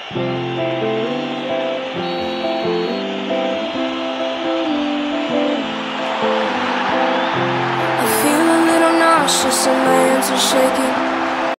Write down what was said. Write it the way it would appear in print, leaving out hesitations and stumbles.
I feel a little nauseous and my hands are shaking.